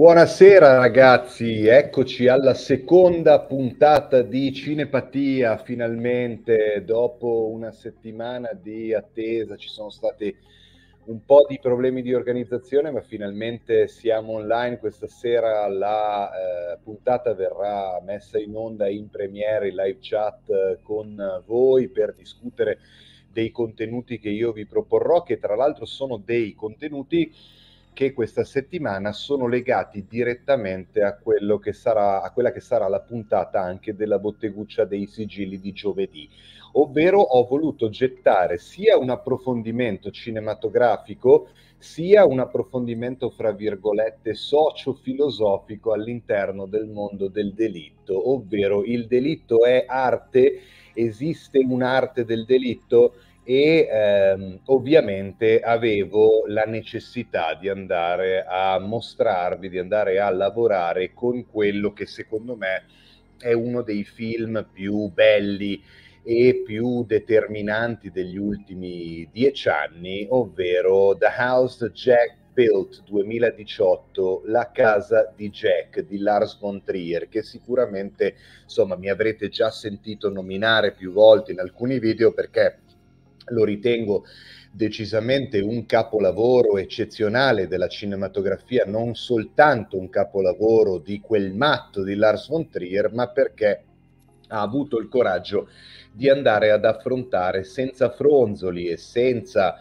Buonasera ragazzi, eccoci alla seconda puntata di Cinepatia, finalmente dopo una settimana di attesa. Ci sono stati un po' di problemi di organizzazione, ma finalmente siamo online. Questa sera la puntata verrà messa in onda in premiere, in live chat con voi per discutere dei contenuti che io vi proporrò, che tra l'altro sono dei contenuti che questa settimana sono legati direttamente a quello che sarà, a quella che sarà la puntata anche della botteguccia dei sigilli di giovedì. Ovvero ho voluto gettare sia un approfondimento cinematografico sia un approfondimento, fra virgolette, socio-filosofico all'interno del mondo del delitto, ovvero il delitto è arte, esiste un'arte del delitto? E ovviamente avevo la necessità di andare a mostrarvi, di andare a lavorare con quello che secondo me è uno dei film più belli e più determinanti degli ultimi 10 anni, ovvero The House Jack Built 2018, La casa di Jack di Lars von Trier, che sicuramente insomma mi avrete già sentito nominare più volte in alcuni video, perché lo ritengo decisamente un capolavoro eccezionale della cinematografia, non soltanto un capolavoro di quel matto di Lars von Trier, ma perché ha avuto il coraggio di andare ad affrontare senza fronzoli e senza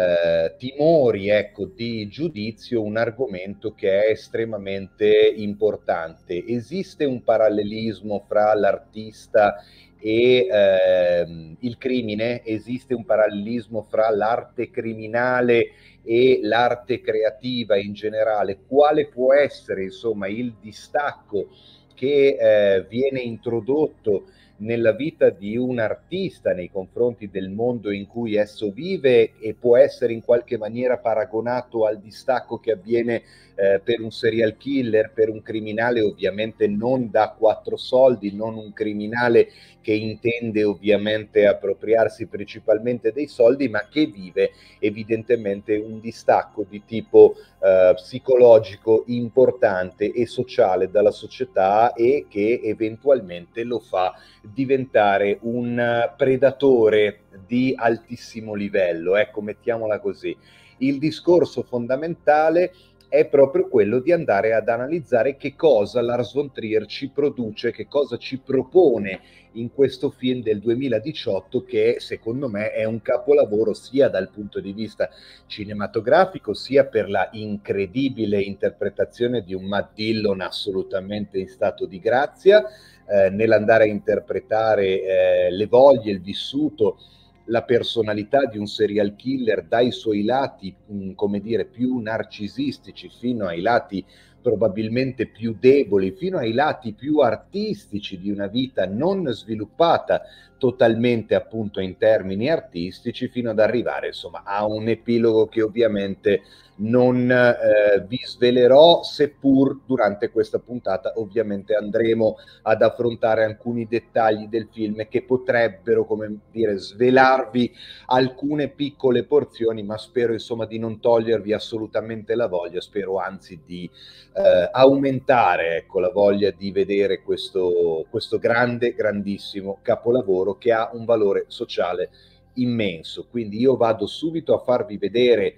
timori, ecco, di giudizio, un argomento che è estremamente importante. Esiste un parallelismo fra l'artista e il crimine? Esiste un parallelismo fra l'arte criminale e l'arte creativa in generale? Quale può essere, insomma, il distacco che viene introdotto nella vita di un artista nei confronti del mondo in cui esso vive, e può essere in qualche maniera paragonato al distacco che avviene per un serial killer, per un criminale ovviamente non da quattro soldi, non un criminale che intende ovviamente appropriarsi principalmente dei soldi, ma che vive evidentemente un distacco di tipo psicologico importante e sociale dalla società, e che eventualmente lo fa diventare un predatore di altissimo livello, ecco, mettiamola così. Il discorso fondamentale è proprio quello di andare ad analizzare che cosa Lars von Trier ci produce, che cosa ci propone in questo film del 2018, che secondo me è un capolavoro sia dal punto di vista cinematografico, sia per la incredibile interpretazione di un Matt Dillon assolutamente in stato di grazia, nell'andare a interpretare le voglie, il vissuto, la personalità di un serial killer dai suoi lati, come dire, più narcisistici fino ai lati probabilmente più deboli, fino ai lati più artistici di una vita non sviluppata totalmente appunto in termini artistici, fino ad arrivare insomma a un epilogo che ovviamente non vi svelerò, seppur durante questa puntata ovviamente andremo ad affrontare alcuni dettagli del film che potrebbero, come dire, svelarvi alcune piccole porzioni, ma spero insomma di non togliervi assolutamente la voglia, spero anzi di aumentare, ecco, la voglia di vedere questo grande, grandissimo capolavoro che ha un valore sociale immenso. Quindi io vado subito a farvi vedere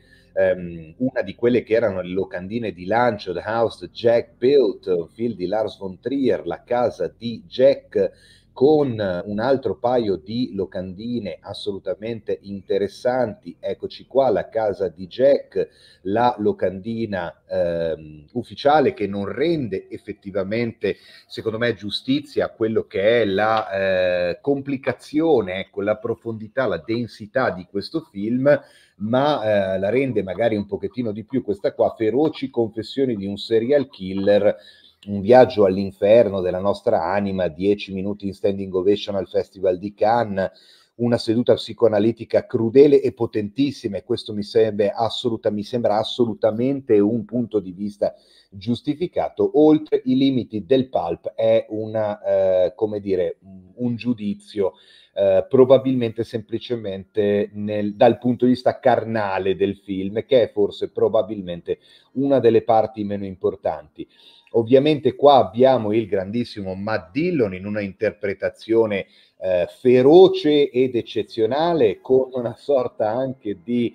una di quelle che erano le locandine di lancio, The House that Jack Built, un film di Lars von Trier, La casa di Jack, con un altro paio di locandine assolutamente interessanti. Eccoci qua, La casa di Jack, la locandina ufficiale, che non rende effettivamente, secondo me, giustizia a quello che è la complicazione, ecco, la profondità, la densità di questo film, ma la rende magari un pochettino di più questa qua, Feroci confessioni di un serial killer, un viaggio all'inferno della nostra anima, 10 minuti in standing ovation al Festival di Cannes, una seduta psicoanalitica crudele e potentissima, e questo mi sembra assolutamente un punto di vista giustificato. Oltre i limiti del pulp è come dire, un giudizio probabilmente semplicemente dal punto di vista carnale del film, che è forse probabilmente una delle parti meno importanti. Ovviamente qua abbiamo il grandissimo Matt Dillon in una interpretazione feroce ed eccezionale, con una sorta anche di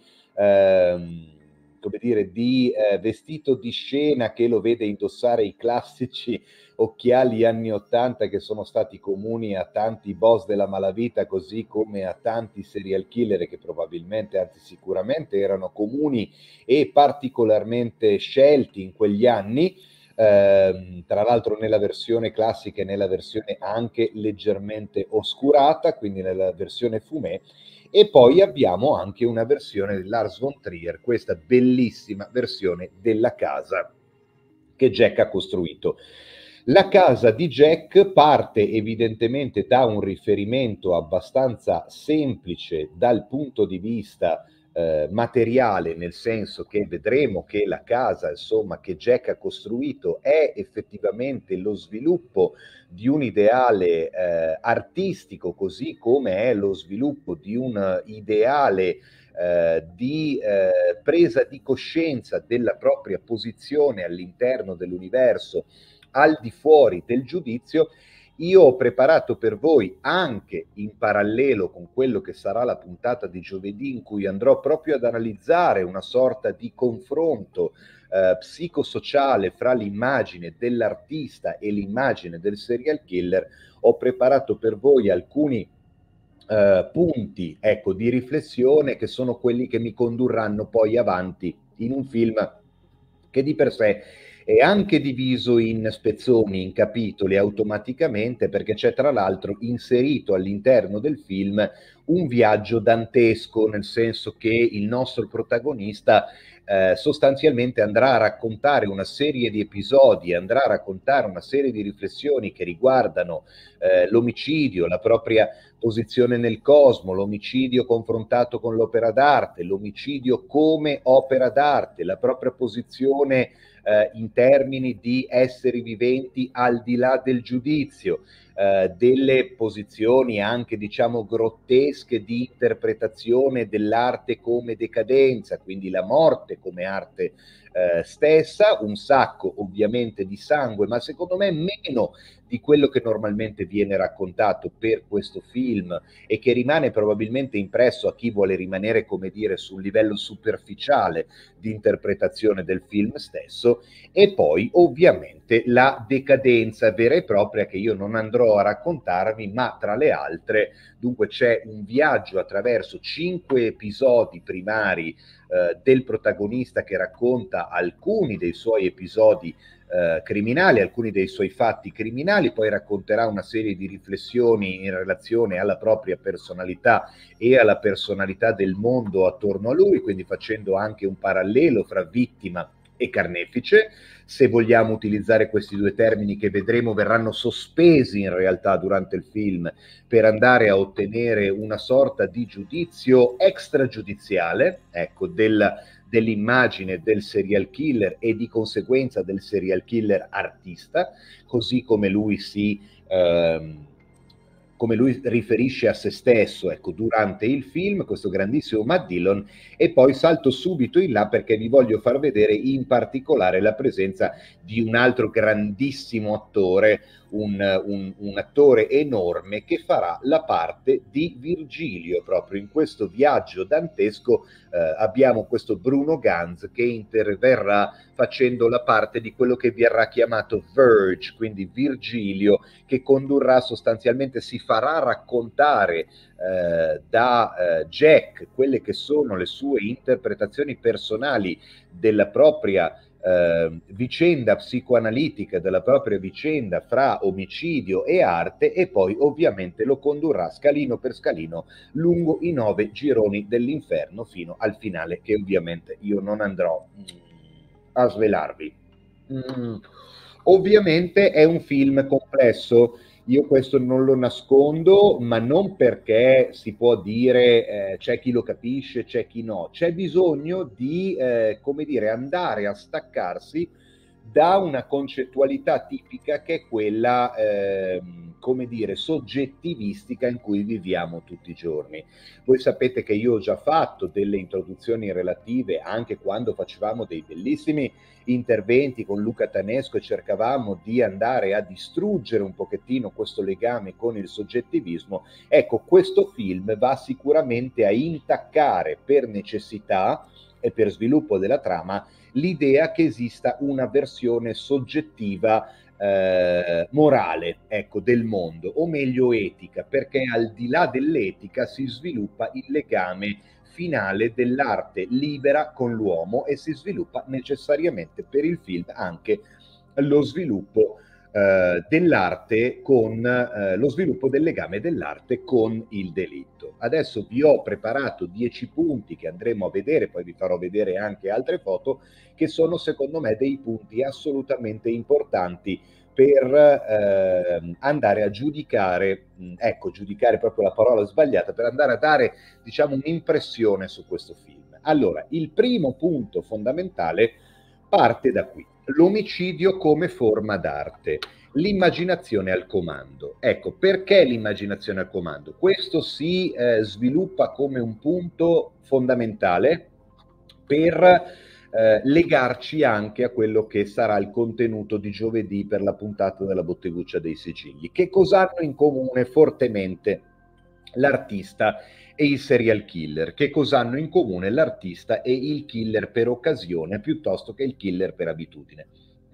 come dire, di vestito di scena che lo vede indossare i classici occhiali anni '80 che sono stati comuni a tanti boss della malavita, così come a tanti serial killer, che probabilmente, anzi sicuramente erano comuni e particolarmente scelti in quegli anni. Tra l'altro nella versione classica e nella versione anche leggermente oscurata, quindi nella versione fumé. E poi abbiamo anche una versione di Lars von Trier, questa bellissima versione della casa che Jack ha costruito. La casa di Jack parte evidentemente da un riferimento abbastanza semplice dal punto di vista materiale, nel senso che vedremo che la casa, insomma, che Jack ha costruito è effettivamente lo sviluppo di un ideale artistico, così come è lo sviluppo di un ideale di presa di coscienza della propria posizione all'interno dell'universo, al di fuori del giudizio. Io ho preparato per voi, anche in parallelo con quello che sarà la puntata di giovedì, in cui andrò proprio ad analizzare una sorta di confronto psicosociale fra l'immagine dell'artista e l'immagine del serial killer, ho preparato per voi alcuni punti, ecco, di riflessione, che sono quelli che mi condurranno poi avanti in un film che di per sé è anche diviso in spezzoni, in capitoli automaticamente, perché c'è tra l'altro inserito all'interno del film un viaggio dantesco, nel senso che il nostro protagonista sostanzialmente andrà a raccontare una serie di episodi, andrà a raccontare una serie di riflessioni che riguardano l'omicidio, la propria posizione nel cosmo, l'omicidio confrontato con l'opera d'arte, l'omicidio come opera d'arte, la propria posizione in termini di esseri viventi al di là del giudizio, delle posizioni anche, diciamo, grottesche di interpretazione dell'arte come decadenza, quindi la morte come arte stessa, un sacco ovviamente di sangue, ma secondo me meno di quello che normalmente viene raccontato per questo film, e che rimane probabilmente impresso a chi vuole rimanere, come dire, sul livello superficiale di interpretazione del film stesso. E poi ovviamente la decadenza vera e propria, che io non andrò a raccontarvi, ma tra le altre, dunque, c'è un viaggio attraverso 5 episodi primari del protagonista, che racconta alcuni dei suoi episodi criminali, alcuni dei suoi fatti criminali, poi racconterà una serie di riflessioni in relazione alla propria personalità e alla personalità del mondo attorno a lui, quindi facendo anche un parallelo fra vittima e carnefice, se vogliamo utilizzare questi due termini, che vedremo verranno sospesi in realtà durante il film, per andare a ottenere una sorta di giudizio extragiudiziale, ecco, dell'immagine del serial killer e di conseguenza del serial killer artista, così come lui come lui riferisce a se stesso, ecco, durante il film, questo grandissimo Matt Dillon. E poi salto subito in là perché vi voglio far vedere in particolare la presenza di un altro grandissimo attore, un attore enorme, che farà la parte di Virgilio proprio in questo viaggio dantesco. Abbiamo questo Bruno Ganz che interverrà facendo la parte di quello che verrà chiamato Verge, quindi Virgilio, che condurrà sostanzialmente, si farà raccontare da Jack quelle che sono le sue interpretazioni personali della propria vicenda psicoanalitica, della propria vicenda fra omicidio e arte, e poi ovviamente lo condurrà scalino per scalino lungo i 9 gironi dell'inferno fino al finale, che ovviamente io non andrò a svelarvi. Ovviamente è un film complesso. Io questo non lo nascondo, ma non perché si può dire c'è chi lo capisce, c'è chi no. C'è bisogno di, come dire, andare a staccarsi da una concettualità tipica che è quella, come dire, soggettivistica in cui viviamo tutti i giorni. Voi sapete che io ho già fatto delle introduzioni relative anche quando facevamo dei bellissimi interventi con Luca Tanesco e cercavamo di andare a distruggere un pochettino questo legame con il soggettivismo. Ecco, questo film va sicuramente a intaccare per necessità e per sviluppo della trama l'idea che esista una versione soggettiva morale, ecco, del mondo, o meglio etica, perché al di là dell'etica si sviluppa il legame finale dell'arte libera con l'uomo e si sviluppa necessariamente per il film anche lo sviluppo dell'arte con lo sviluppo del legame dell'arte con il delitto. Adesso vi ho preparato 10 punti che andremo a vedere, poi vi farò vedere anche altre foto, che sono secondo me dei punti assolutamente importanti per andare a giudicare, ecco, giudicare è proprio la parola sbagliata, per andare a dare, diciamo, un'impressione su questo film. Allora, il primo punto fondamentale parte da qui: l'omicidio come forma d'arte, l'immaginazione al comando. Ecco, perché l'immaginazione al comando? Questo si sviluppa come un punto fondamentale per legarci anche a quello che sarà il contenuto di giovedì per la puntata della Botteguccia dei Sigilli. Che cosa hanno in comune fortemente l'artista e il serial killer? Che cosa hanno in comune l'artista e il killer per occasione piuttosto che il killer per abitudine?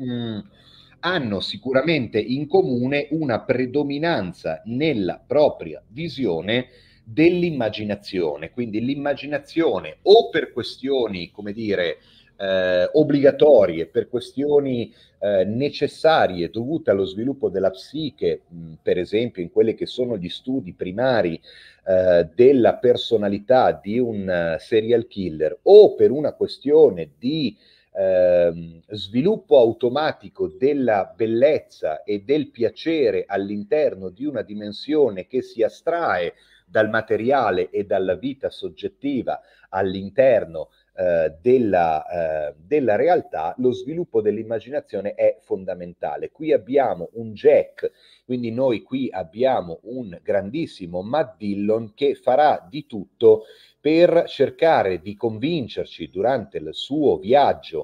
Hanno sicuramente in comune una predominanza nella propria visione dell'immaginazione, quindi l'immaginazione o per questioni, come dire, obbligatorie, per questioni necessarie dovute allo sviluppo della psiche, per esempio in quelli che sono gli studi primari della personalità di un serial killer, o per una questione di sviluppo automatico della bellezza e del piacere all'interno di una dimensione che si astrae dal materiale e dalla vita soggettiva all'interno della realtà, lo sviluppo dell'immaginazione è fondamentale. Qui abbiamo un Jack, quindi noi qui abbiamo un grandissimo Matt Dillon che farà di tutto per cercare di convincerci durante il suo viaggio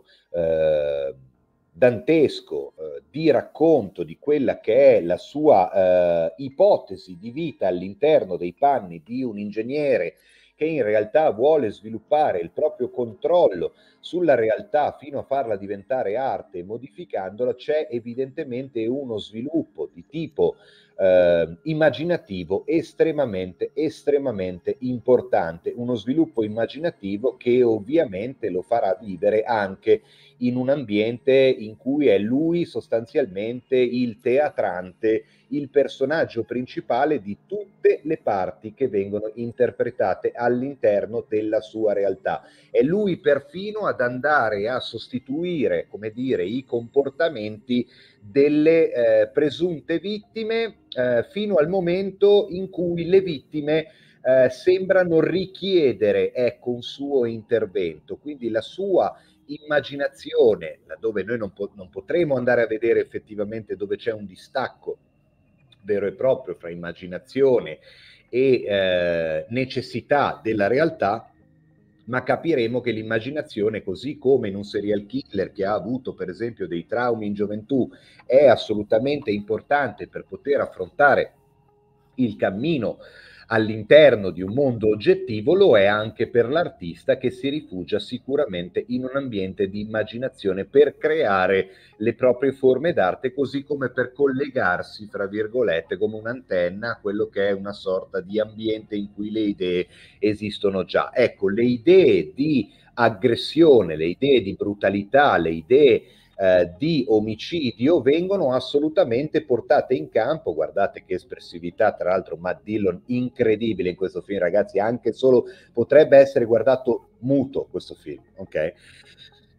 dantesco di racconto di quella che è la sua ipotesi di vita all'interno dei panni di un ingegnere che in realtà vuole sviluppare il proprio controllo sulla realtà fino a farla diventare arte, modificandola. C'è evidentemente uno sviluppo di tipo immaginativo estremamente importante, uno sviluppo immaginativo che ovviamente lo farà vivere anche in un ambiente in cui è lui sostanzialmente il teatrante, il personaggio principale di tutte le parti che vengono interpretate all'interno della sua realtà. È lui perfino ad andare a sostituire, come dire, i comportamenti delle presunte vittime fino al momento in cui le vittime sembrano richiedere, ecco, un suo intervento. Quindi la sua immaginazione, laddove noi non potremo andare a vedere effettivamente dove c'è un distacco vero e proprio fra immaginazione e necessità della realtà, ma capiremo che l'immaginazione, così come in un serial killer che ha avuto per esempio dei traumi in gioventù, è assolutamente importante per poter affrontare il cammino all'interno di un mondo oggettivo, lo è anche per l'artista che si rifugia sicuramente in un ambiente di immaginazione per creare le proprie forme d'arte, così come per collegarsi, fra virgolette, come un'antenna a quello che è una sorta di ambiente in cui le idee esistono già. Ecco, le idee di aggressione, le idee di brutalità, le idee di omicidio vengono assolutamente portate in campo. Guardate che espressività, tra l'altro Matt Dillon incredibile in questo film, ragazzi, anche solo potrebbe essere guardato muto questo film, ok?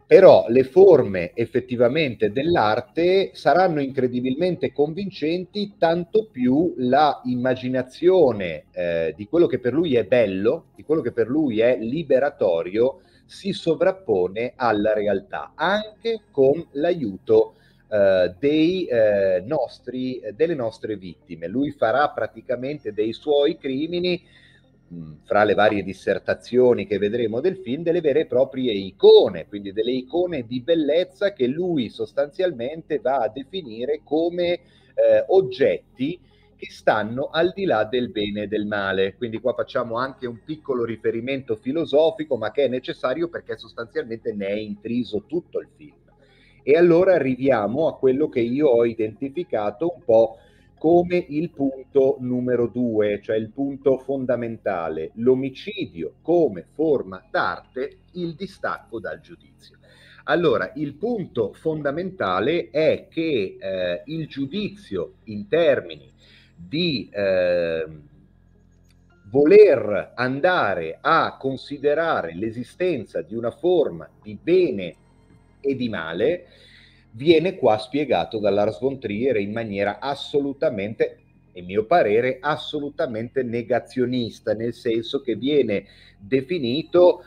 Però le forme effettivamente dell'arte saranno incredibilmente convincenti, tanto più la immaginazione di quello che per lui è bello, di quello che per lui è liberatorio, si sovrappone alla realtà, anche con l'aiuto delle nostre vittime. Lui farà praticamente dei suoi crimini, fra le varie dissertazioni che vedremo del film, delle vere e proprie icone, quindi delle icone di bellezza che lui sostanzialmente va a definire come oggetti che stanno al di là del bene e del male. Quindi qua facciamo anche un piccolo riferimento filosofico, ma che è necessario perché sostanzialmente ne è intriso tutto il film. E allora arriviamo a quello che io ho identificato un po' come il punto numero 2, cioè il punto fondamentale, l'omicidio come forma d'arte, il distacco dal giudizio. Allora, il punto fondamentale è che il giudizio in termini di voler andare a considerare l'esistenza di una forma di bene e di male viene qua spiegato da Lars von Trier in maniera assolutamente, a mio parere, assolutamente negazionista, nel senso che viene definito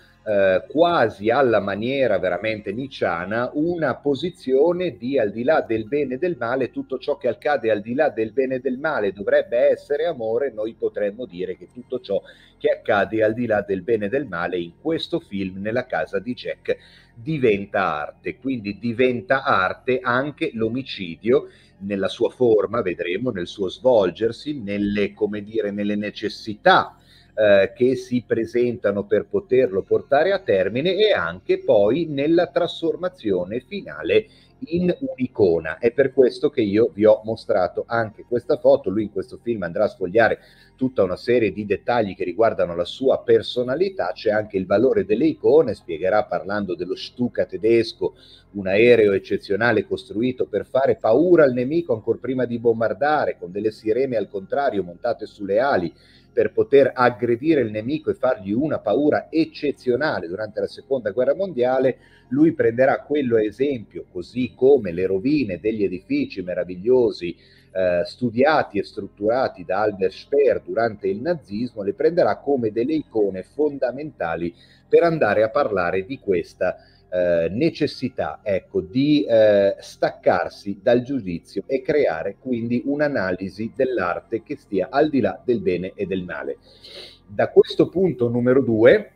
quasi alla maniera veramente nicciana una posizione di al di là del bene e del male, tutto ciò che accade al di là del bene e del male dovrebbe essere amore, noi potremmo dire che tutto ciò che accade al di là del bene e del male in questo film, nella casa di Jack, diventa arte, quindi diventa arte anche l'omicidio nella sua forma, vedremo, nel suo svolgersi, nelle, come dire, nelle necessità che si presentano per poterlo portare a termine e anche poi nella trasformazione finale in un'icona. È per questo che io vi ho mostrato anche questa foto. Lui in questo film andrà a sfogliare tutta una serie di dettagli che riguardano la sua personalità, c'è anche il valore delle icone, spiegherà parlando dello Stuka tedesco, un aereo eccezionale costruito per fare paura al nemico ancora prima di bombardare, con delle sirene al contrario montate sulle ali, per poter aggredire il nemico e fargli una paura eccezionale durante la seconda guerra mondiale. Lui prenderà quello a esempio, così come le rovine degli edifici meravigliosi studiati e strutturati da Albert Speer durante il nazismo, le prenderà come delle icone fondamentali per andare a parlare di questa necessità, ecco, di staccarsi dal giudizio e creare quindi un'analisi dell'arte che stia al di là del bene e del male. Da questo punto numero 2,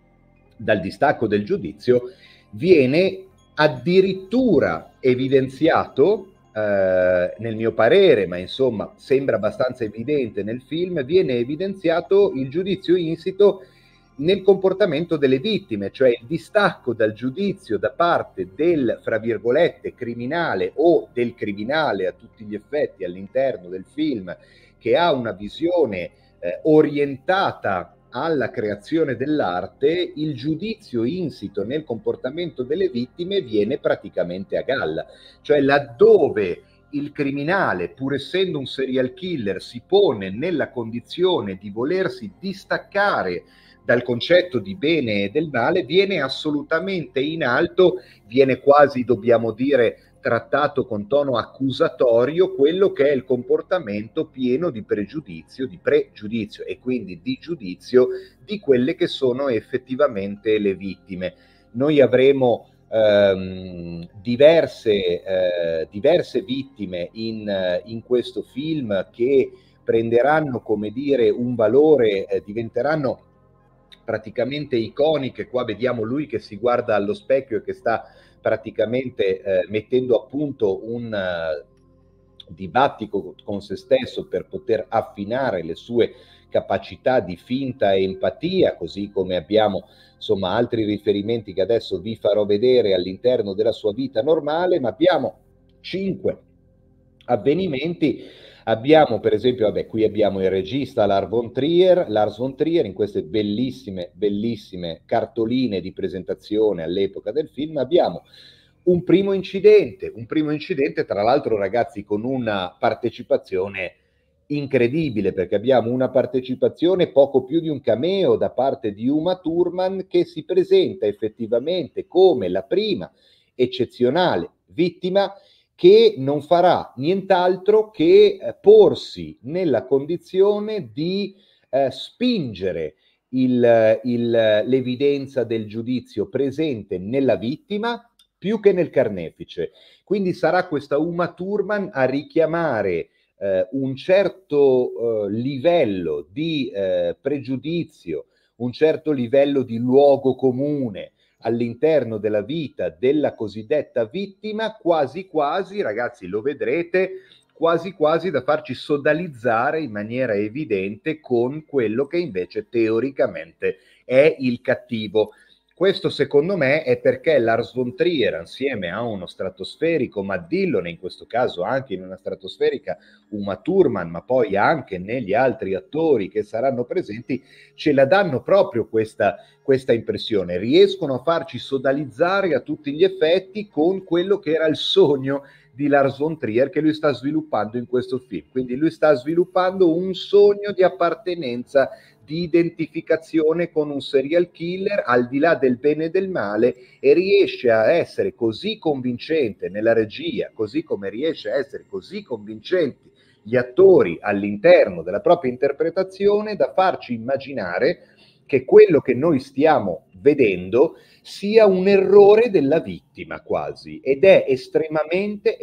dal distacco del giudizio, viene addirittura evidenziato, nel mio parere, ma insomma sembra abbastanza evidente nel film, viene evidenziato il giudizio insito nel comportamento delle vittime, cioè il distacco dal giudizio da parte del, fra virgolette, criminale o del criminale a tutti gli effetti all'interno del film, che ha una visione orientata alla creazione dell'arte, il giudizio insito nel comportamento delle vittime viene praticamente a galla, cioè laddove il criminale, pur essendo un serial killer, si pone nella condizione di volersi distaccare dal concetto di bene e del male, viene assolutamente in alto, viene quasi, dobbiamo dire, trattato con tono accusatorio quello che è il comportamento pieno di pregiudizio e quindi di giudizio di quelle che sono effettivamente le vittime. Noi avremo diverse vittime in questo film che prenderanno, come dire, un valore, diventeranno praticamente iconiche. Qua vediamo lui che si guarda allo specchio e che sta praticamente mettendo a punto un dibattito con se stesso per poter affinare le sue capacità di finta e empatia, così come abbiamo insomma altri riferimenti che adesso vi farò vedere all'interno della sua vita normale, ma abbiamo 5 avvenimenti. Abbiamo per esempio, vabbè, qui abbiamo il regista Lars von Trier in queste bellissime cartoline di presentazione all'epoca del film. Abbiamo un primo incidente tra l'altro ragazzi con una partecipazione incredibile, perché abbiamo una partecipazione, poco più di un cameo da parte di Uma Thurman, che si presenta effettivamente come la prima eccezionale vittima che non farà nient'altro che porsi nella condizione di spingere l'evidenza del giudizio presente nella vittima più che nel carnefice. Quindi sarà questa Uma Thurman a richiamare un certo livello di pregiudizio, un certo livello di luogo comune all'interno della vita della cosiddetta vittima, quasi quasi, ragazzi, lo vedrete, quasi quasi da farci sodalizzare in maniera evidente con quello che invece teoricamente è il cattivo. Questo secondo me è perché Lars von Trier, insieme a uno stratosferico Matt Dillon, in questo caso anche in una stratosferica Uma Thurman, ma poi anche negli altri attori che saranno presenti, ce la danno proprio questa impressione. Riescono a farci sodalizzare a tutti gli effetti con quello che era il sogno di Lars von Trier che lui sta sviluppando in questo film. Quindi lui sta sviluppando un sogno di appartenenza, di identificazione con un serial killer al di là del bene e del male, e riesce a essere così convincente nella regia, così come riesce a essere così convincenti gli attori all'interno della propria interpretazione, da farci immaginare che quello che noi stiamo vedendo sia un errore della vittima quasi, ed è estremamente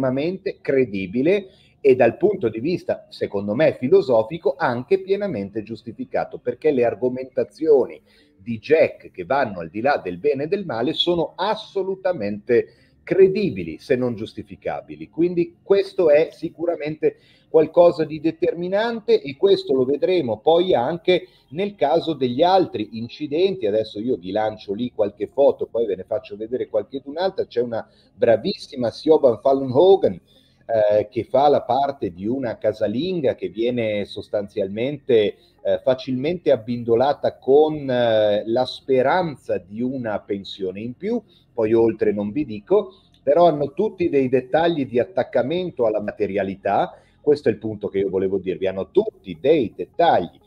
credibile e dal punto di vista, secondo me, filosofico, anche pienamente giustificato, perché le argomentazioni di Jack che vanno al di là del bene e del male sono assolutamente credibili, se non giustificabili. Quindi questo è sicuramente qualcosa di determinante, e questo lo vedremo poi anche nel caso degli altri incidenti. Adesso io vi lancio lì qualche foto, poi ve ne faccio vedere qualcun'altra. C'è una bravissima Siobhan Fallon-Hogan che fa la parte di una casalinga che viene sostanzialmente facilmente abbindolata con la speranza di una pensione in più. Poi oltre non vi dico, però hanno tutti dei dettagli di attaccamento alla materialità. Questo è il punto che io volevo dirvi, hanno tutti dei dettagli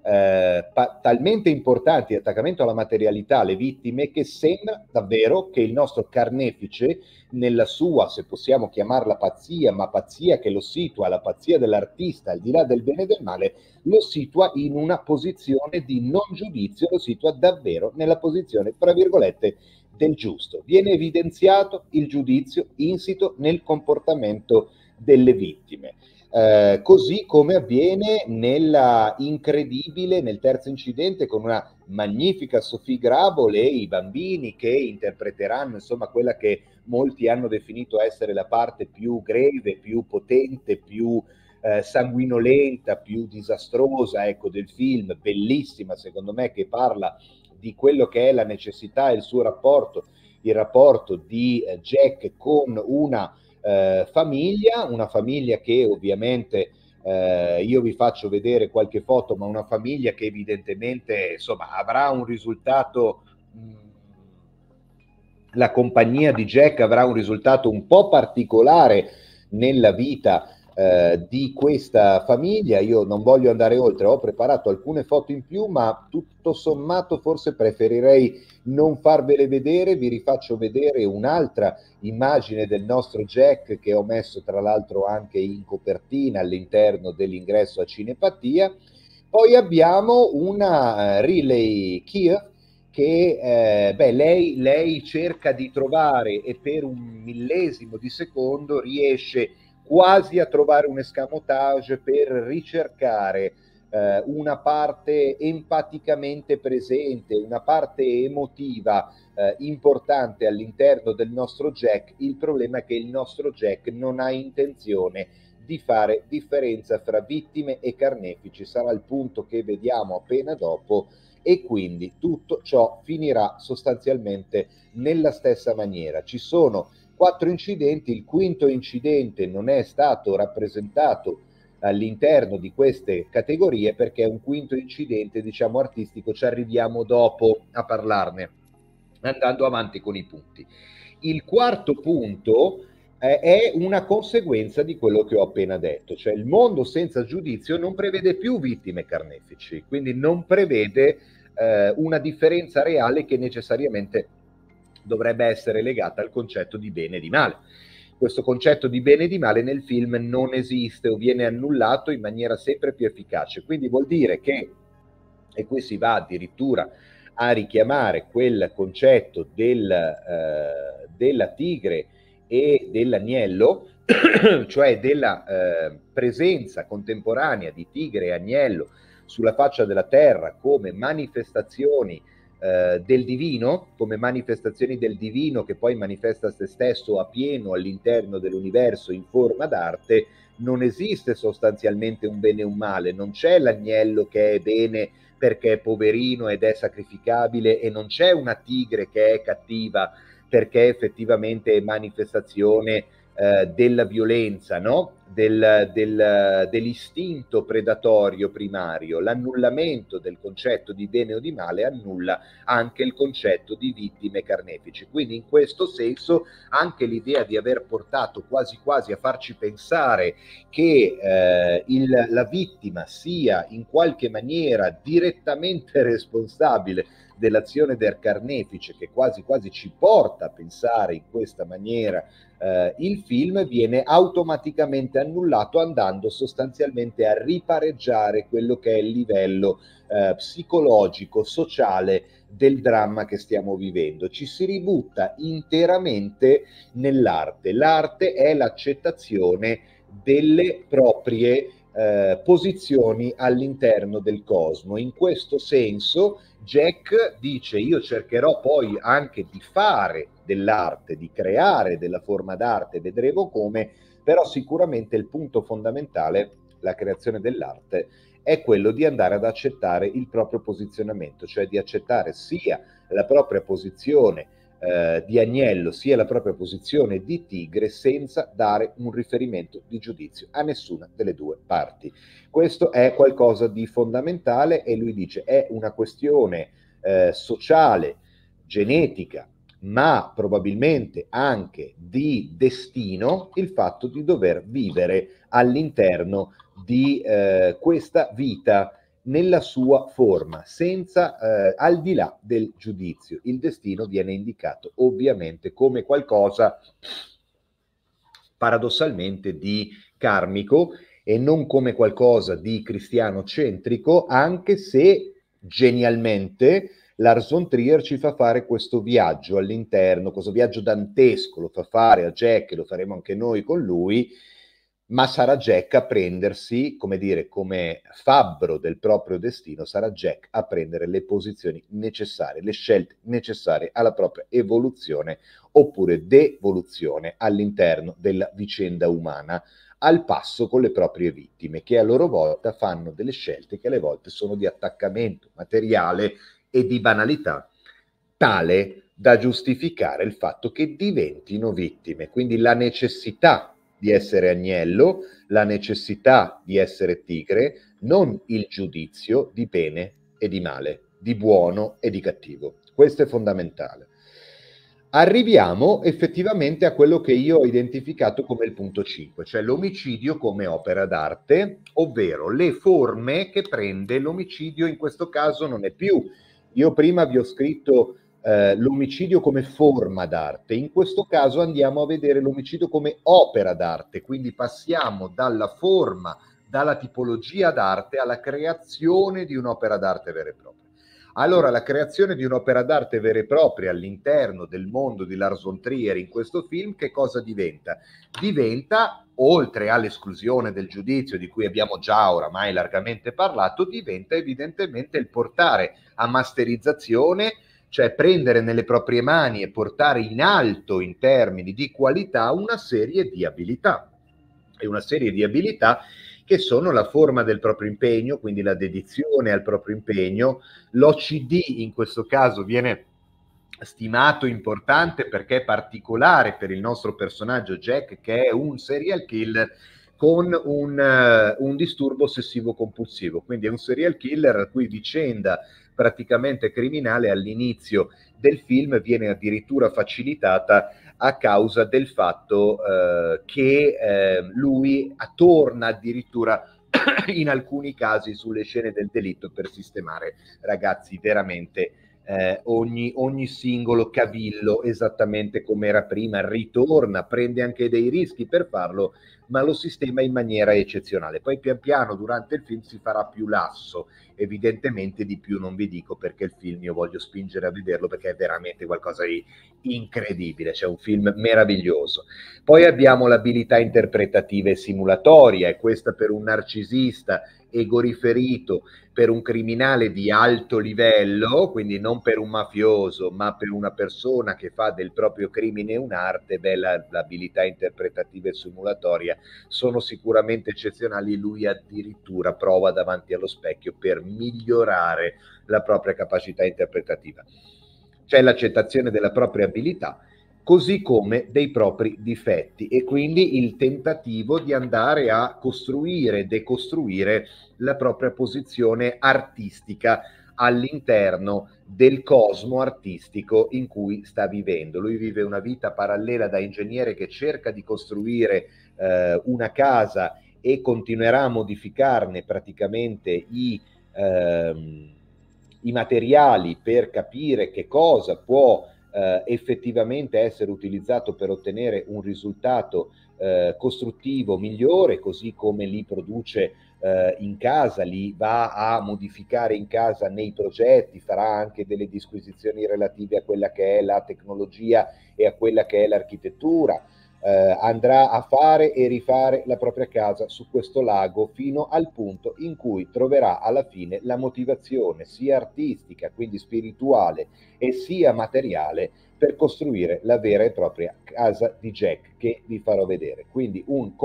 talmente importanti di attaccamento alla materialità, le vittime, che sembra davvero che il nostro carnefice, nella sua, se possiamo chiamarla pazzia, ma pazzia che lo situa, la pazzia dell'artista al di là del bene e del male, lo situa in una posizione di non giudizio, lo situa davvero nella posizione, tra virgolette, del giusto. Viene evidenziato il giudizio insito nel comportamento delle vittime. Così come avviene nella incredibile, nel terzo incidente, con una magnifica Sophie Grable e i bambini che interpreteranno insomma quella che molti hanno definito essere la parte più greve, più potente, più sanguinolenta, più disastrosa, ecco, del film, bellissima secondo me, che parla di quello che è la necessità e il suo rapporto, il rapporto di Jack con una famiglia, una famiglia che ovviamente io vi faccio vedere qualche foto, ma una famiglia che evidentemente insomma avrà un risultato, la compagnia di Jack avrà un risultato un po' particolare nella vita di questa famiglia. Io non voglio andare oltre, ho preparato alcune foto in più, ma tutto sommato forse preferirei non farvele vedere. Vi rifaccio vedere un'altra immagine del nostro Jack, che ho messo tra l'altro anche in copertina all'interno dell'ingresso a Cinepatia. Poi abbiamo una Riley Keough che lei cerca di trovare, e per un millesimo di secondo riesce quasi a trovare un escamotage per ricercare una parte empaticamente presente, una parte emotiva importante all'interno del nostro Jack. Il problema è che il nostro Jack non ha intenzione di fare differenza fra vittime e carnefici. Sarà il punto che vediamo appena dopo, e quindi tutto ciò finirà sostanzialmente nella stessa maniera. Ci sono 4 incidenti, il quinto incidente non è stato rappresentato all'interno di queste categorie perché è un quinto incidente, diciamo, artistico. Ci arriviamo dopo a parlarne, andando avanti con i punti. Il quarto punto è una conseguenza di quello che ho appena detto, cioè il mondo senza giudizio non prevede più vittime carnefici, quindi non prevede una differenza reale che necessariamente dovrebbe essere legata al concetto di bene e di male. Questo concetto di bene e di male nel film non esiste o viene annullato in maniera sempre più efficace, quindi vuol dire che, e qui si va addirittura a richiamare quel concetto della tigre e dell'agnello, cioè della presenza contemporanea di tigre e agnello sulla faccia della terra come manifestazioni del divino, come manifestazioni del divino che poi manifesta se stesso a pieno all'interno dell'universo in forma d'arte. Non esiste sostanzialmente un bene e un male, non c'è l'agnello che è bene perché è poverino ed è sacrificabile, e non c'è una tigre che è cattiva perché effettivamente è manifestazione della violenza, no? Dell'istinto predatorio primario. L'annullamento del concetto di bene o di male annulla anche il concetto di vittime carnefici. Quindi in questo senso anche l'idea di aver portato quasi quasi a farci pensare che la vittima sia in qualche maniera direttamente responsabile dell'azione del carnefice, che quasi quasi ci porta a pensare in questa maniera il film, viene automaticamente annullato, andando sostanzialmente a ripareggiare quello che è il livello psicologico, sociale del dramma che stiamo vivendo. Ci si ributta interamente nell'arte. L'arte è l'accettazione delle proprie posizioni all'interno del cosmo. In questo senso Jack dice: io cercherò poi anche di fare dell'arte, di creare della forma d'arte, vedremo come, però sicuramente il punto fondamentale, la creazione dell'arte, è quello di andare ad accettare il proprio posizionamento, cioè di accettare sia la propria posizione di agnello sia la propria posizione di tigre, senza dare un riferimento di giudizio a nessuna delle due parti. Questo è qualcosa di fondamentale, e lui dice è una questione sociale, genetica, ma probabilmente anche di destino, il fatto di dover vivere all'interno di questa vita nella sua forma, senza al di là del giudizio. Il destino viene indicato ovviamente come qualcosa paradossalmente di karmico e non come qualcosa di cristiano-centrico, anche se genialmente Lars von Trier ci fa fare questo viaggio all'interno, questo viaggio dantesco, lo fa fare a Jack e lo faremo anche noi con lui, ma sarà Jack a prendersi, come dire, come fabbro del proprio destino, sarà Jack a prendere le posizioni necessarie, le scelte necessarie alla propria evoluzione oppure devoluzione all'interno della vicenda umana, al passo con le proprie vittime, che a loro volta fanno delle scelte che alle volte sono di attaccamento materiale e di banalità, tale da giustificare il fatto che diventino vittime. Quindi la necessità di essere agnello, la necessità di essere tigre, non il giudizio di bene e di male, di buono e di cattivo. Questo è fondamentale. Arriviamo effettivamente a quello che io ho identificato come il punto 5, cioè l'omicidio come opera d'arte, ovvero le forme che prende l'omicidio. In questo caso non è più, io prima vi ho scritto l'omicidio come forma d'arte, in questo caso andiamo a vedere l'omicidio come opera d'arte, quindi passiamo dalla forma, dalla tipologia d'arte alla creazione di un'opera d'arte vera e propria. Allora, la creazione di un'opera d'arte vera e propria all'interno del mondo di Lars von Trier in questo film, che cosa diventa? Diventa, oltre all'esclusione del giudizio di cui abbiamo già oramai largamente parlato, diventa evidentemente il portare a masterizzazione, cioè prendere nelle proprie mani e portare in alto in termini di qualità una serie di abilità. E una serie di abilità che sono la forma del proprio impegno, quindi la dedizione al proprio impegno. L'OCD in questo caso viene stimato importante perché è particolare per il nostro personaggio Jack, che è un serial killer con un disturbo ossessivo compulsivo, quindi è un serial killer la cui vicenda praticamente criminale all'inizio del film viene addirittura facilitata a causa del fatto che lui torna addirittura in alcuni casi sulle scene del delitto per sistemare, ragazzi, veramente ogni singolo cavillo esattamente come era prima, ritorna, prende anche dei rischi per farlo, ma lo sistema in maniera eccezionale. Poi pian piano durante il film si farà più lasso, evidentemente di più non vi dico, perché il film io voglio spingere a vederlo perché è veramente qualcosa di incredibile, c'è un film meraviglioso. Poi abbiamo l'abilità interpretativa e simulatoria, e questa per un narcisista egoriferito, per un criminale di alto livello, quindi non per un mafioso, ma per una persona che fa del proprio crimine un'arte, beh, l'abilità interpretativa e simulatoria sono sicuramente eccezionali. Lui addirittura prova davanti allo specchio per migliorare la propria capacità interpretativa. C'è l'accettazione della propria abilità, così come dei propri difetti, e quindi il tentativo di andare a costruire, decostruire la propria posizione artistica all'interno del cosmo artistico in cui sta vivendo. Lui vive una vita parallela da ingegnere che cerca di costruire una casa e continuerà a modificarne praticamente i materiali per capire che cosa può effettivamente essere utilizzato per ottenere un risultato costruttivo migliore, così come li produce in casa, li va a modificare in casa nei progetti, farà anche delle disquisizioni relative a quella che è la tecnologia e a quella che è l'architettura. Andrà a fare e rifare la propria casa su questo lago fino al punto in cui troverà alla fine la motivazione sia artistica, quindi spirituale, e sia materiale per costruire la vera e propria casa di Jack, che vi farò vedere. Quindi un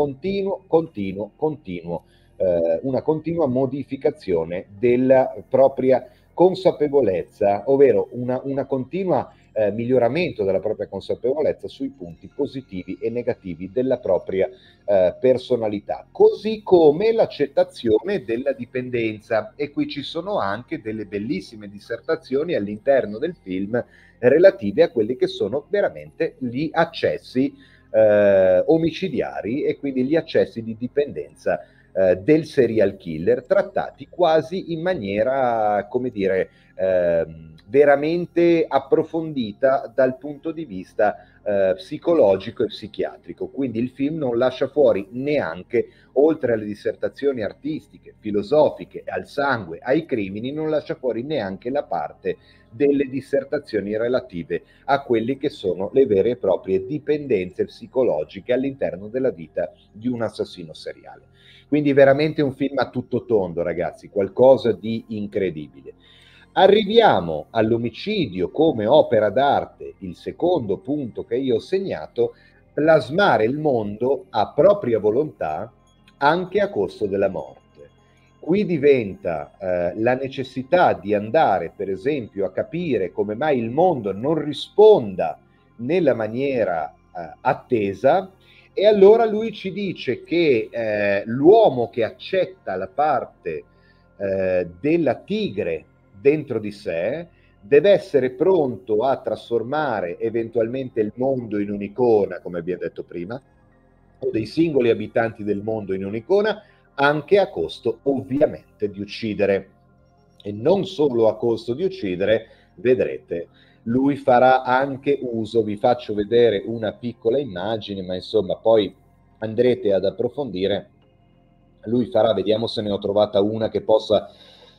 una continua modificazione della propria consapevolezza, ovvero una continua miglioramento della propria consapevolezza sui punti positivi e negativi della propria personalità, così come l'accettazione della dipendenza. E qui ci sono anche delle bellissime dissertazioni all'interno del film relative a quelli che sono veramente gli accessi omicidiari, e quindi gli accessi di dipendenza del serial killer, trattati quasi in maniera, come dire, veramente approfondita dal punto di vista psicologico e psichiatrico. Quindi il film non lascia fuori neanche, oltre alle dissertazioni artistiche, filosofiche, al sangue, ai crimini, non lascia fuori neanche la parte delle dissertazioni relative a quelli che sono le vere e proprie dipendenze psicologiche all'interno della vita di un assassino seriale. Quindi veramente un film a tutto tondo, ragazzi, qualcosa di incredibile. Arriviamo all'omicidio come opera d'arte, il secondo punto che io ho segnato: plasmare il mondo a propria volontà anche a costo della morte. Qui diventa la necessità di andare, per esempio, a capire come mai il mondo non risponda nella maniera attesa, e allora lui ci dice che l'uomo che accetta la parte della tigre dentro di sé deve essere pronto a trasformare eventualmente il mondo in un'icona, come abbiamo detto prima, o dei singoli abitanti del mondo in un'icona, anche a costo ovviamente di uccidere. E non solo a costo di uccidere, vedrete, lui farà anche uso, vi faccio vedere una piccola immagine, ma insomma poi andrete ad approfondire. Lui farà, vediamo se ne ho trovata una che possa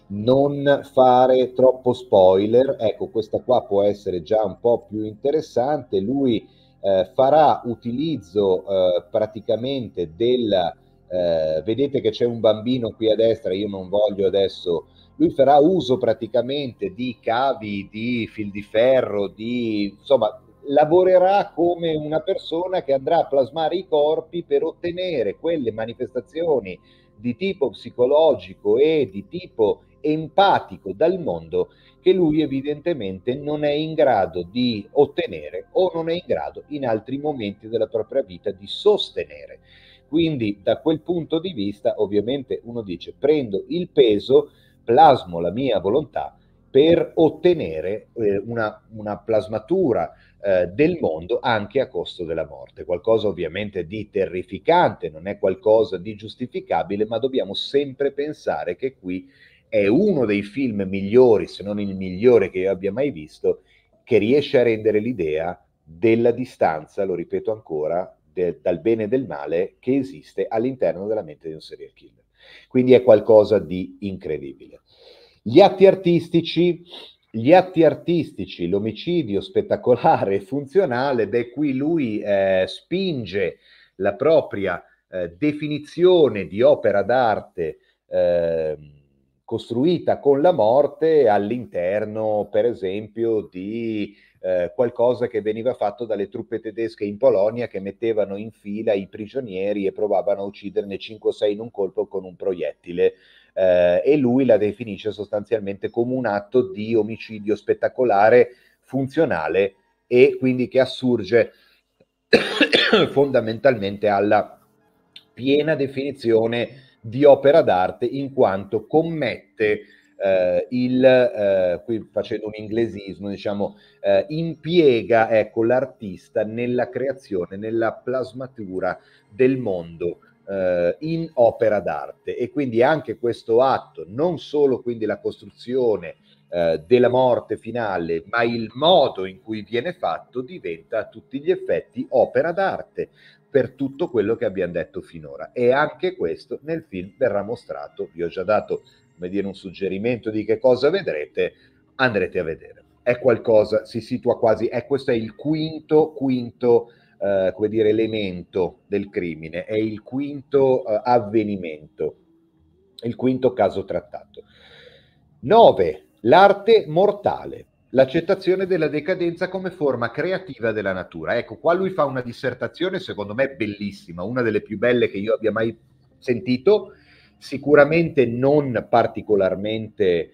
non fare troppo spoiler. Ecco, questa qua può essere già un po' più interessante. Lui farà utilizzo praticamente della vedete che c'è un bambino qui a destra, io non voglio adesso. Lui farà uso praticamente di cavi, di fil di ferro, insomma, lavorerà come una persona che andrà a plasmare i corpi per ottenere quelle manifestazioni di tipo psicologico e di tipo empatico dal mondo che lui evidentemente non è in grado di ottenere, o non è in grado in altri momenti della propria vita di sostenere. Quindi da quel punto di vista ovviamente uno dice: prendo il peso, plasmo la mia volontà per ottenere una plasmatura del mondo anche a costo della morte. Qualcosa ovviamente di terrificante, non è qualcosa di giustificabile, ma dobbiamo sempre pensare che qui è uno dei film migliori, se non il migliore che io abbia mai visto, che riesce a rendere l'idea della distanza, lo ripeto ancora, dal bene e del male che esiste all'interno della mente di un serial killer. Quindi è qualcosa di incredibile. Gli atti artistici, l'omicidio spettacolare e funzionale, beh, qui lui spinge la propria definizione di opera d'arte costruita con la morte all'interno, per esempio, di qualcosa che veniva fatto dalle truppe tedesche in Polonia, che mettevano in fila i prigionieri e provavano a ucciderne 5 o 6 in un colpo con un proiettile. E lui la definisce sostanzialmente come un atto di omicidio spettacolare, funzionale, e quindi che assurge fondamentalmente alla piena definizione di opera d'arte, in quanto commette qui facendo un inglesismo, diciamo, impiega, ecco, l'artista nella creazione, nella plasmatura del mondo in opera d'arte. E quindi anche questo atto, non solo quindi la costruzione della morte finale, ma il modo in cui viene fatto, diventa a tutti gli effetti opera d'arte per tutto quello che abbiamo detto finora. E anche questo nel film verrà mostrato. Vi ho già dato, come dire, un suggerimento di che cosa vedrete, andrete a vedere. È qualcosa, si situa quasi, questo è il quinto come dire, elemento del crimine, è il quinto avvenimento, il quinto caso trattato. 9. L'arte mortale, l'accettazione della decadenza come forma creativa della natura. Ecco, qua lui fa una dissertazione, secondo me bellissima, una delle più belle che io abbia mai sentito, sicuramente non particolarmente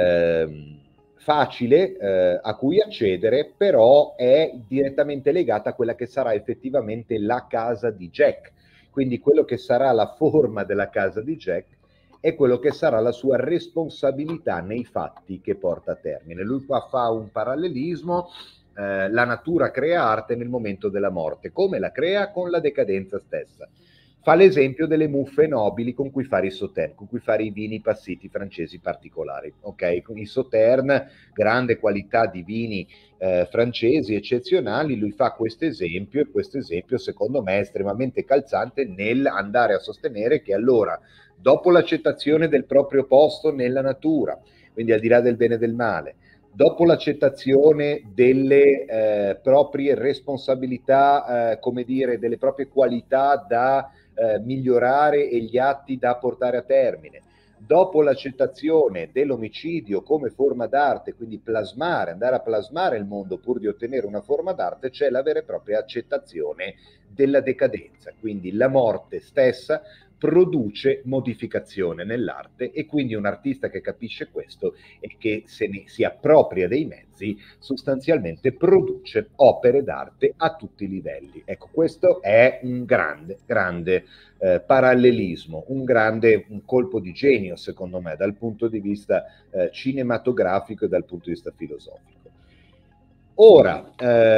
facile a cui accedere, però è direttamente legata a quella che sarà effettivamente la casa di Jack. Quindi quello che sarà la forma della casa di Jack è quello che sarà la sua responsabilità nei fatti che porta a termine. Lui qua fa un parallelismo, la natura crea arte nel momento della morte. Come la crea? Con la decadenza stessa. Fa l'esempio delle muffe nobili con cui fare i sauterne, con cui fare i vini passiti francesi particolari. Ok, con i sauterne, grande qualità di vini francesi eccezionali. Lui fa questo esempio, e questo esempio secondo me è estremamente calzante nel andare a sostenere che allora, dopo l'accettazione del proprio posto nella natura, quindi al di là del bene e del male, dopo l'accettazione delle proprie responsabilità, come dire, delle proprie qualità da migliorare e gli atti da portare a termine, dopo l'accettazione dell'omicidio come forma d'arte, quindi plasmare, andare a plasmare il mondo pur di ottenere una forma d'arte, c'è la vera e propria accettazione della decadenza, quindi la morte stessa produce modificazione nell'arte, e quindi un artista che capisce questo e che se ne si appropria dei mezzi sostanzialmente produce opere d'arte a tutti i livelli. Ecco, questo è un grande parallelismo, un colpo di genio secondo me dal punto di vista cinematografico e dal punto di vista filosofico. Ora,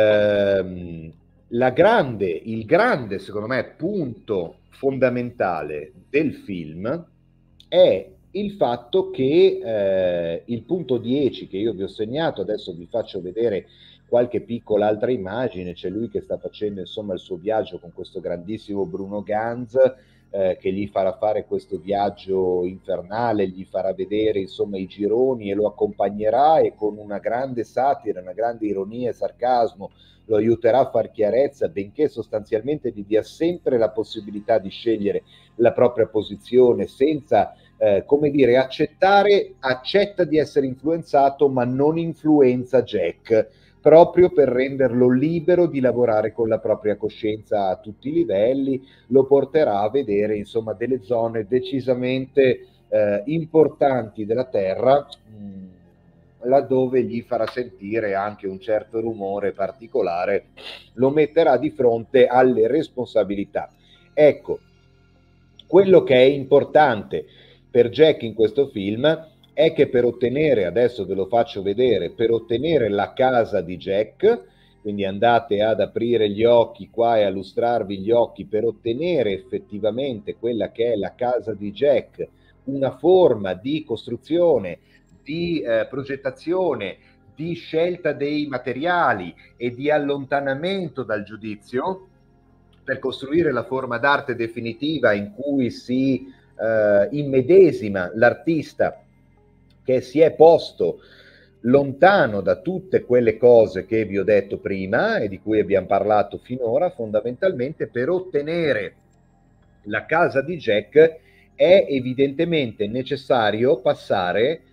il grande, secondo me, punto fondamentale del film è il fatto che il punto 10 che io vi ho segnato, adesso vi faccio vedere qualche piccola altra immagine, c'è lui che sta facendo insomma il suo viaggio con questo grandissimo Bruno Ganz, che gli farà fare questo viaggio infernale, gli farà vedere insomma i gironi e lo accompagnerà, e con una grande satira, una grande ironia e sarcasmo lo aiuterà a far chiarezza, benché sostanzialmente gli dia sempre la possibilità di scegliere la propria posizione senza come dire, accetta di essere influenzato ma non influenza Jack, proprio per renderlo libero di lavorare con la propria coscienza a tutti i livelli. Lo porterà a vedere insomma delle zone decisamente importanti della Terra, laddove gli farà sentire anche un certo rumore particolare, lo metterà di fronte alle responsabilità. Ecco, quello che è importante per Jack in questo film è che per ottenere, adesso ve lo faccio vedere, per ottenere la casa di Jack, quindi andate ad aprire gli occhi qua e a lustrarvi gli occhi per ottenere effettivamente quella che è la casa di Jack, una forma di costruzione, di progettazione, di scelta dei materiali e di allontanamento dal giudizio per costruire la forma d'arte definitiva in cui si immedesima l'artista che si è posto lontano da tutte quelle cose che vi ho detto prima e di cui abbiamo parlato finora, fondamentalmente per ottenere la casa di Jack è evidentemente necessario passare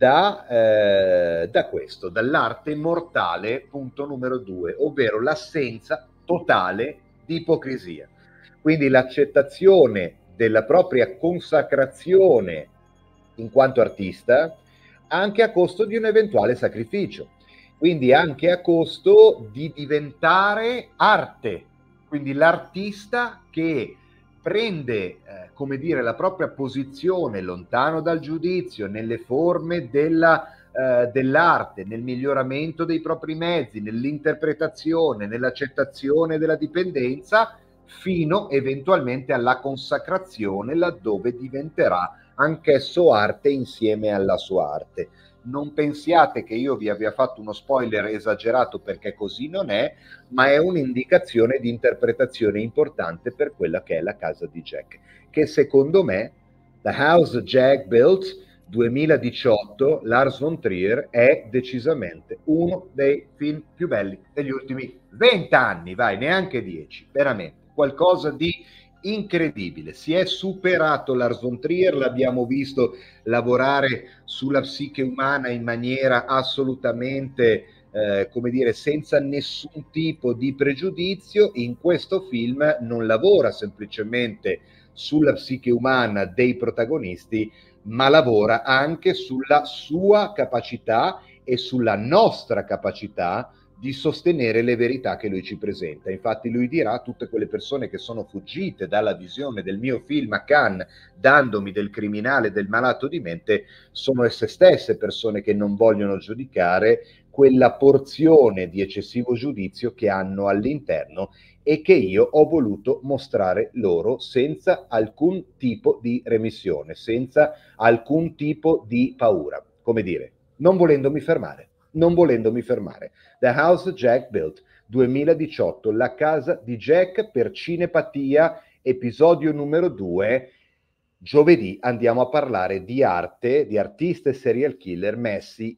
da questo, dall'arte mortale, punto numero 2, ovvero l'assenza totale di ipocrisia. Quindi l'accettazione della propria consacrazione in quanto artista, anche a costo di un eventuale sacrificio, quindi anche a costo di diventare arte, quindi l'artista che prende, come dire, la propria posizione lontano dal giudizio, nelle forme dell'arte, nel miglioramento dei propri mezzi, nell'interpretazione, nell'accettazione della dipendenza, fino eventualmente alla consacrazione, laddove diventerà anch'esso arte insieme alla sua arte. Non pensiate che io vi abbia fatto uno spoiler esagerato, perché così non è, ma è un'indicazione di interpretazione importante per quella che è la casa di Jack, che secondo me The House Jack Built 2018, Lars von Trier, è decisamente uno dei film più belli degli ultimi 20 anni, vai, neanche 10, veramente, qualcosa di incredibile. Si è superato Lars von Trier, l'abbiamo visto lavorare sulla psiche umana in maniera assolutamente come dire, senza nessun tipo di pregiudizio. In questo film non lavora semplicemente sulla psiche umana dei protagonisti, ma lavora anche sulla sua capacità e sulla nostra capacità di sostenere le verità che lui ci presenta. Infatti lui dirà: tutte quelle persone che sono fuggite dalla visione del mio film a Cannes, dandomi del criminale, del malato di mente, sono esse stesse persone che non vogliono giudicare quella porzione di eccessivo giudizio che hanno all'interno e che io ho voluto mostrare loro senza alcun tipo di remissione, senza alcun tipo di paura, come dire, non volendomi fermare. The House Jack Built 2018, la casa di Jack per Cinepatia, episodio numero 2. Giovedì andiamo a parlare di arte, di artista e serial killer messi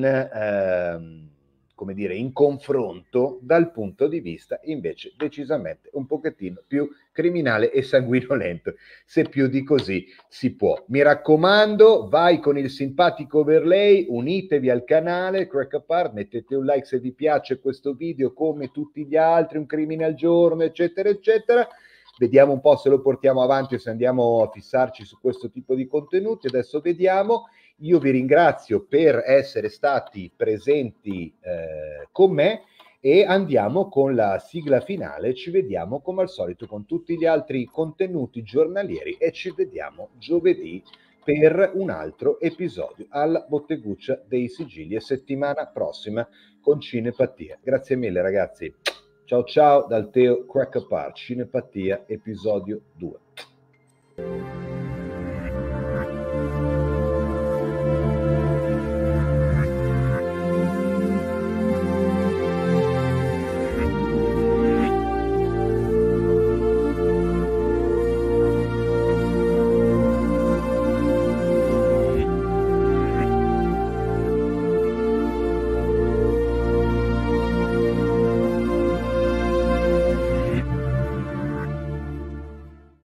in, come dire, in confronto dal punto di vista invece decisamente un pochettino più criminale e sanguinolento, se più di così si può. Mi raccomando, vai con il simpatico overlay, unitevi al canale Crack Apart, mettete un like se vi piace questo video come tutti gli altri, un crimine al giorno, eccetera, eccetera. Vediamo un po' se lo portiamo avanti o se andiamo a fissarci su questo tipo di contenuti. Adesso vediamo. Io vi ringrazio per essere stati presenti con me e andiamo con la sigla finale. Ci vediamo come al solito con tutti gli altri contenuti giornalieri e ci vediamo giovedì per un altro episodio alla Botteguccia dei Sigilli e settimana prossima con Cinepatia. Grazie mille ragazzi. Ciao ciao dal Teo Crack Apart, Cinepatia, episodio 2.